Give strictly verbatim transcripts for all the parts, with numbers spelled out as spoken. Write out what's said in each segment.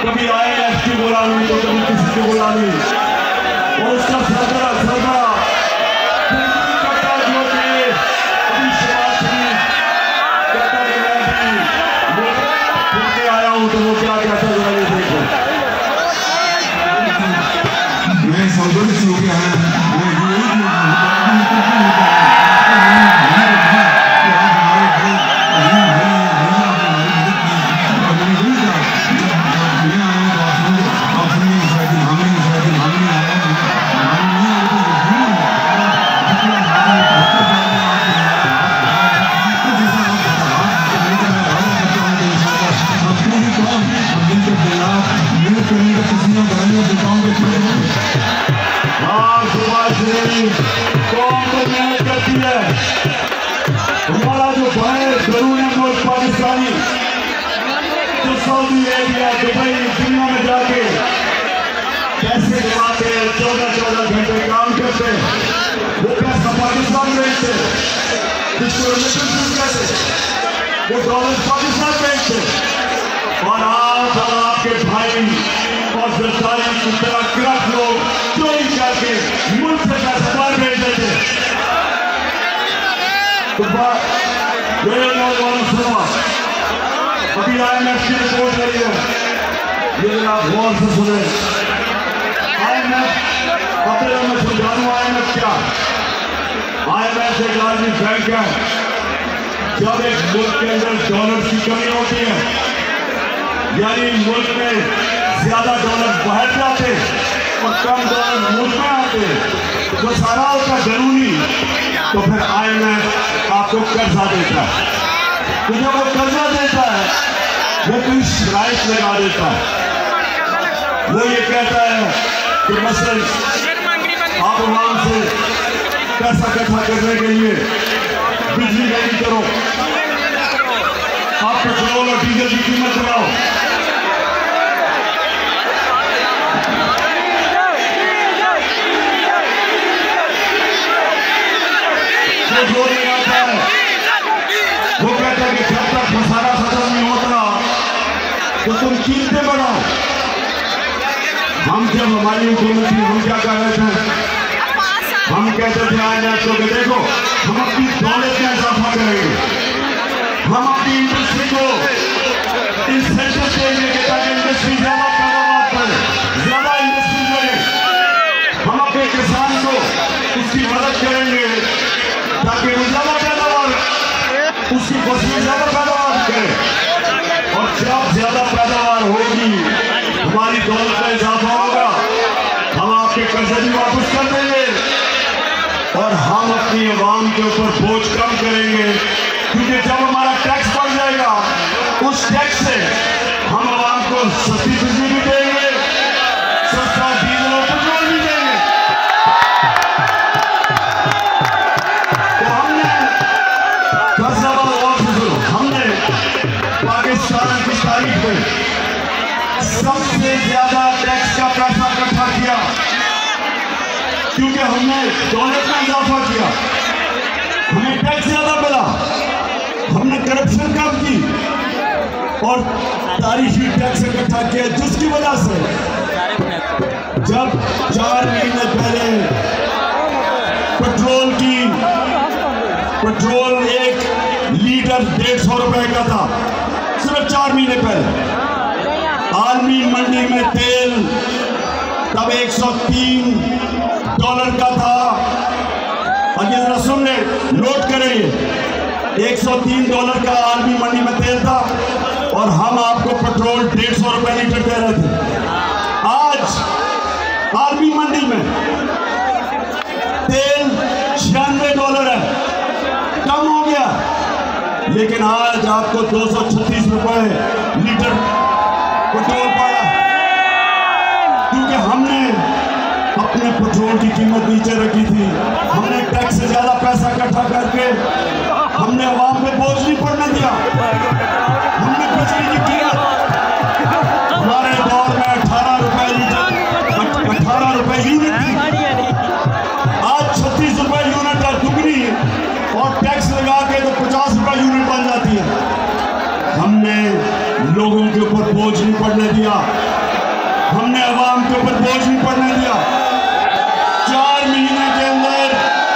कभी आई M F की गुलामी तो कभी किसी की गुलामी, और उसका सरगरा सरगरा कट्टा जो थे अभी शिवाजी कहता कि मैं भी फिर के आया हूँ, तो वो क्या कहता है जरा ये देखो। मैं सौदर्य शुरू किया है हमारा जो भाई जरूर है पाकिस्तानी जो सऊदी अरेबिया दुबई दुनिया में जाके पैसे कमाते हैं, चौदह चौदह घंटे काम करते हैं, वो पैसा पाकिस्तान भेजते, जिसको कहते वो डॉलर पाकिस्तान भेजते, और आप और आपके भाई और सरकारी की तरह गिरफ्त लोग चोरी करके मुल्क से पैसा बाहर भेज देते। अभी आई एम एफ की रिपोर्ट करी है, ये आप गौर से सुने। आई एम एफ अपने मैं समझा दूं आई एम एफ क्या। आई एम एफ एक आदमी बैंक है, जब एक मुल्क के अंदर डॉलर की कमी होती है, यानी मुल्क में ज्यादा डॉलर बाहर जाते और कम डॉलर मुल्क में आते, तो सारा होता कानूनी, तो फिर आई एम एफ आपको कर्जा देता है। तो जब वो कर्जा देता है वो कोई शराइत लगा देता है, वो ये कहता है कि मसलन आप वहां से पैसा इकट्ठा करने के लिए बिजली नहीं करो, आप पेट्रोल और डीजल की कीमत बढ़ाओ, जोर लगाता है। वो कहता है कि जब तक खसारा खत्म नहीं होता तो तुम कीमतें बढ़ाओ। हम जब हमारी हुकूमत थी हम क्या कर रहे थे, हम कहते थे आज आपको कि देखो हम अपनी दौलत में इजाफा करेंगे, हम अपनी इंडस्ट्री को इंसेंटिव देंगे ताकि इंडस्ट्री ज्यादा पैदावार करे, ज्यादा इंडस्ट्री लगे, हम अपने किसान को उसकी मदद करेंगे ताकि वो ज्यादा पैदावार उसकी फसलें ज्यादा पैदावार करे, और जब ज्यादा पैदावार होगी हमारी दौलत का इजाफा होगा, हम आपके कर्जे भी वापस कर देंगे और हम अपनी आवाम के ऊपर बोझ कम करेंगे, क्योंकि जब हमारा टैक्स बढ़ जाएगा उस टैक्स से हम आवाम को सस्ती बिजली भी देंगे, सस्ता डीजल और पेट्रोल भी देंगे। पाकिस्तान की तारीख में सबसे ज्यादा टैक्स का पैसा इकट्ठा किया क्योंकि हमने दौलत में इजाफा किया, हमें टैक्स ज्यादा मिला, हमने करप्शन कम की और तारीखी टैक्स इकट्ठा किया, जिसकी वजह से जब चार महीने पहले पेट्रोल की पेट्रोल एक लीटर डेढ़ सौ रुपए का था, सिर्फ चार महीने पहले आलमी मंडी में तेल तब एक सौ तीन डॉलर का था। अगर जरा सुन ले, नोट करेंगे, एक सौ तीन डॉलर का आलमी मंडी में तेल था और हम आपको पेट्रोल डेढ़ सौ रुपए लीटर दे रहे थे। आज आलमी मंडी में तेल छियानवे डॉलर है, कम हो गया, लेकिन आज आपको दो सौ छत्तीस रुपए लीटर पेट्रोल पड़ा, क्योंकि हमने अपने पेट्रोल की कीमत नीचे रखी थी, हमने टैक्स से ज्यादा पैसा इकट्ठा करके हमने आवाम पे बोझ नहीं पड़ने दिया, हमने बिजली की कीमत हमारे दौर में अठारह रुपए लीटर अठारह रुपए यूनिट थी, आज छत्तीस रुपए यूनिट है, दुगनी, और टैक्स लगा के तो पचास रुपए यूनिट बन जाती है। हमने लोगों के ऊपर बोझ नहीं पड़ने दिया, हमने अवाम के ऊपर बोझ नहीं पड़ने दिया। चार महीने के अंदर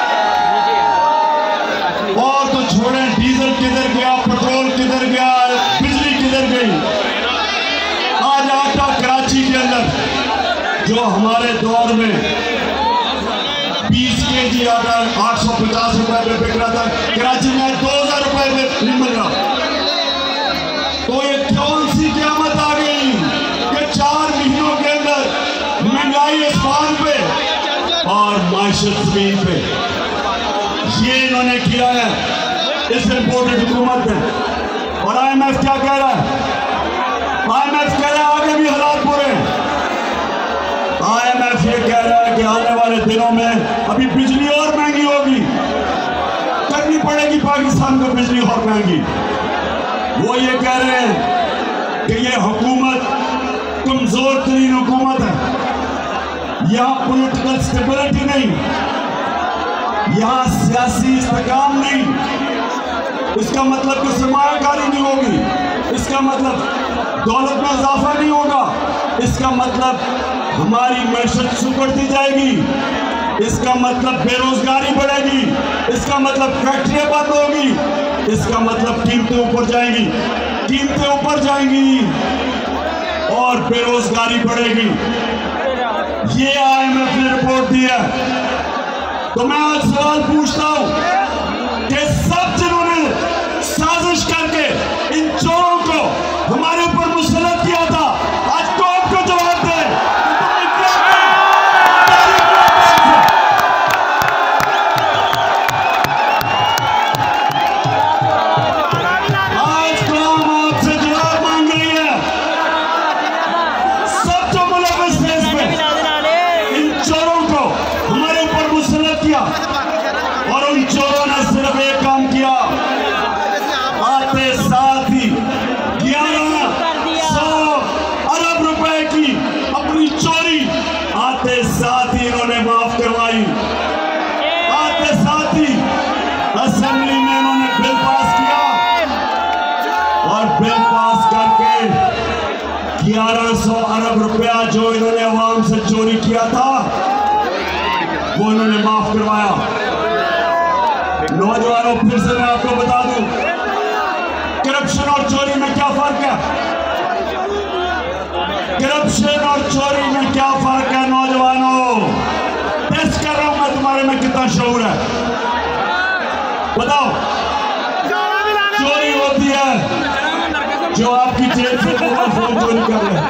और तो छोड़ें, डीजल किधर गया, पेट्रोल किधर गया, बिजली किधर गई। आज आटा कराची के अंदर जो हमारे दौर में बीस के जी आटा आठ सौ पचास रुपए में बिक रहा था, कराची में दो हजार रुपए में नहीं मिल रहा। तो ये कौन सी क़यामत आ गई कि चार महीनों के अंदर महंगाई आसमान पे और माइशत जमीन पे। ये इन्होंने किया है इस इम्पोर्टेड हुकूमत ने। और आई एम एफ क्या कह रहा है? आई एम एफ कह रहा है आगे भी हालात बुरे हैं। आई एम एफ ये कह रहा है कि आने वाले दिनों में अभी बिजली और महंगी होगी, करनी पड़ेगी पाकिस्तान को बिजली और महंगी। वो ये कह रहे हैं कि ये हुकूमत कमजोर तरीन हुकूमत है, यहाँ पॉलिटिकल स्टेबिलिटी नहीं, यहाँ सियासी इस्तेकाम नहीं। इसका मतलब कि सरमायाकारी नहीं होगी, इसका मतलब दौलत में इजाफा नहीं होगा, इसका मतलब हमारी मैशत सुधरती जाएगी, इसका मतलब बेरोजगारी बढ़ेगी, इसका मतलब फैक्ट्रियां बंद होगी, इसका मतलब कीमतें ऊपर जाएंगी, कीमतें ऊपर जाएंगी और बेरोजगारी बढ़ेगी। ये आई एम एफ ने रिपोर्ट दी है। तो मैं आज सवाल पूछता हूं कि सब जिन्होंने साजिश करके इन चोरों को हमारे ऊपर मुसल्लत किया था, आज कौन को जवाब दे? आज कौम आपसे जवाब मांग रही है। सब जो मुलविस थे इसमें, इन चोरों को हमारे ऊपर मुसल्लत किया और उन चोरों ने सिर्फ एक काम किया, आते साथ ही ग्यारह सौ अरब रुपए की अपनी चोरी आते साथ ही इन्होंने माफ करवाई। आते साथ ही असेंबली में इन्होंने बिल पास किया और बिल पास करके ग्यारह सौ अरब रुपया जो इन्होंने अवाम से चोरी किया था वो इन्होंने माफ करवाया। नौजवानों, फिर से मैं आपको बता दूं, करप्शन और चोरी में क्या फर्क है? करप्शन और चोरी में क्या फर्क है नौजवानों? टेस्ट कर रहा हूं मैं तुम्हारे में कितना शऊर है। बताओ, चोरी होती है जो आपकी जेब से मोबाइल फोन चोरी कर ले।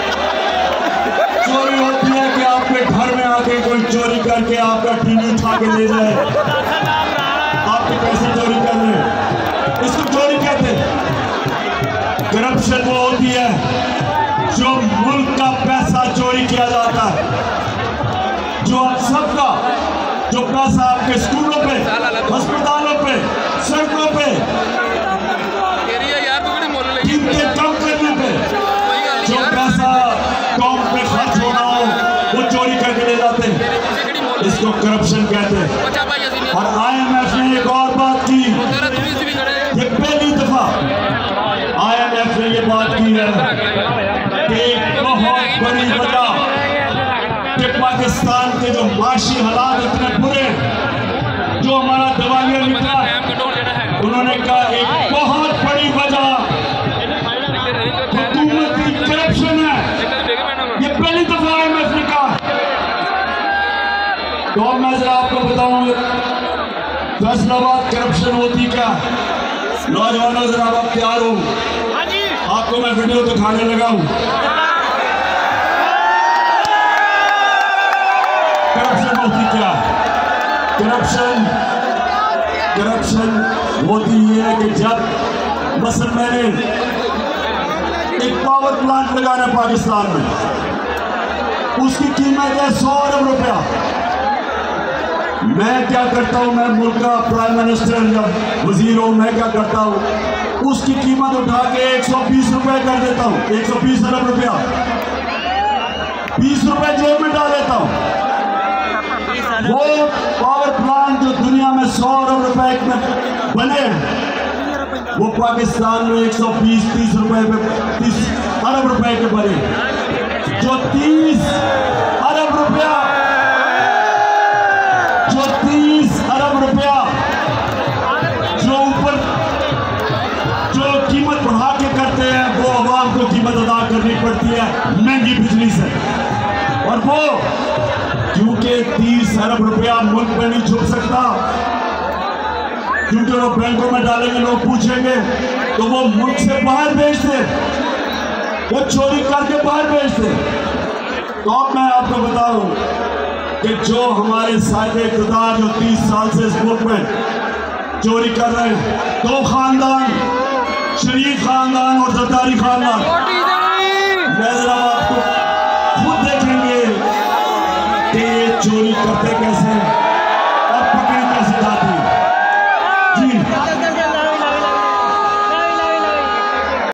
चोरी होती है कि आपके घर में आके कोई चोरी करके आपका टीवी उठा के ले जाए, आपके पैसे चोरी कर ले, इसको चोरी कहते हैं। करप्शन वो होती है जो मुल्क का पैसा चोरी किया जाता है, जो आप सबका जो पैसा आपके स्कूलों पे, अस्पतालों पे, सड़कों पे, कीमतें कम करने पे जो पैसा कौम पे खर्च होना हो वो चोरी करके ले जाते हैं, इसको करप्शन कहते हैं। और आई एम एफ ने एक और बात की, ये पहली दफा आई एम एफ ने ये बात की है कि एक बहुत बड़ी वजह कि पाकिस्तान के जो माशी हालात इतने बुरे, जो हमारा दवाइयाँ निकला, उन्होंने कहा एक बहुत बड़ी वजह हुकूमती करप्शन है। ये पहली दफा आई एम एफ ने कहा। तो मैं जरा आपको बताऊंगा फैसलाबाद करप्शन होती क्या। नौजवानों, जरा आप तैयार हो, आपको मैं वीडियो दिखाने लगा हूं। करप्शन होती क्या? करप्शन करप्शन होती है कि जब मसलन मैंने एक पावर प्लांट लगाना पाकिस्तान में, उसकी कीमत है सौ अरब रुपया। मैं क्या करता हूं, मैं मुल्क का प्राइम मिनिस्टर या वजीर हूं, मैं क्या करता हूं, उसकी कीमत उठा के एक सौ बीस रुपए कर देता हूं, एक सौ बीस अरब रुपया, बीस रुपए जेब में डाल देता हूं। वो पावर प्लांट जो दुनिया में सौ अरब रुपए में बने हैं, वो पाकिस्तान में एक सौ बीस तीस रुपए पे तीस अरब रुपए के बने, जो तीस अरब रुपया जो तीस अरब रुपया जो ऊपर जो कीमत बढ़ा के करते हैं, वो आवाम को कीमत अदा करनी पड़ती है महंगी बिजली से। और वो क्योंकि तीस अरब रुपया मुल्क में नहीं छुप सकता, क्योंकि वो बैंकों में डालेंगे, लोग पूछेंगे, तो वो मुल्क से बाहर भेज दे, वो चोरी करके बाहर भेज दे। तो अब मैं आपको बता दूं कि जो हमारे साहिब इक़्तिदार जो तीस साल से इस मुल्क में चोरी कर रहे हैं, दो खानदान, शरीफ खानदान और जरदारी खानदान,